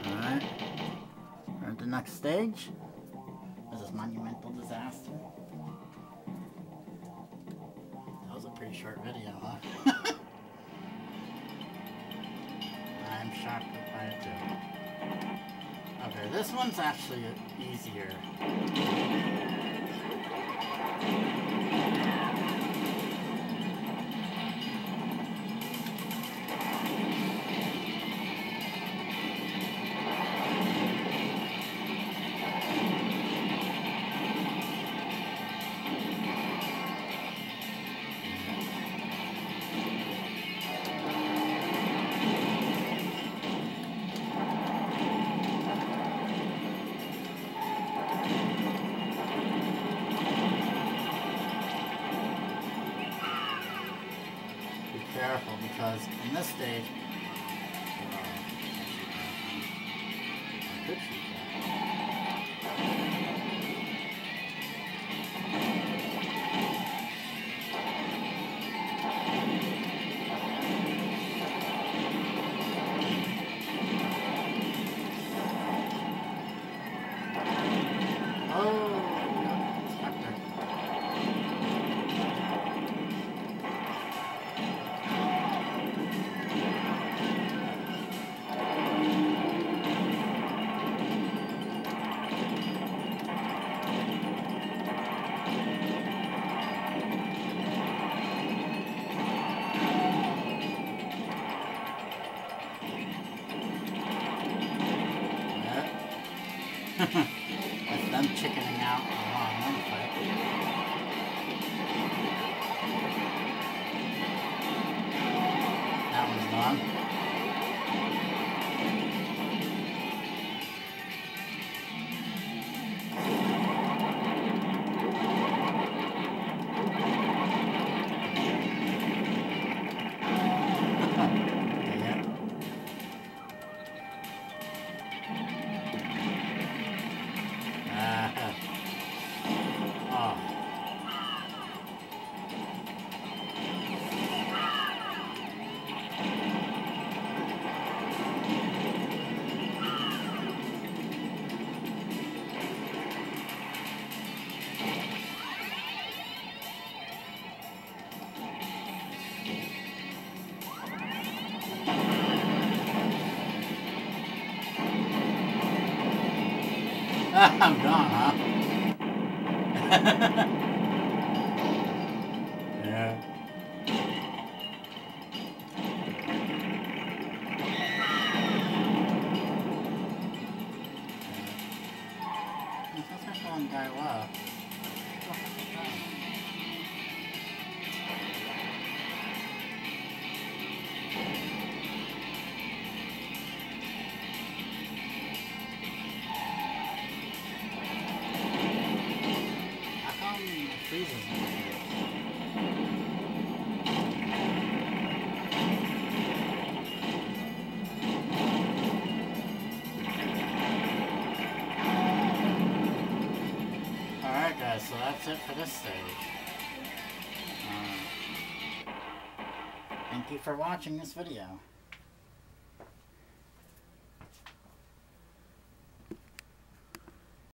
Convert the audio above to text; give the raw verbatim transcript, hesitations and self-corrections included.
Alright. We're at the next stage. This is Monumental Disaster. That was a pretty short video, huh? I'm shocked by it too. Okay, this one's actually easier. Careful, because in this stage, uh, I could shoot that. Oh, Spectre. That's them chickening out on one fight. That one's gone. I'm gone, huh? Yeah. This is going very well. Alright guys, so that's it for this stage. Um, thank you for watching this video.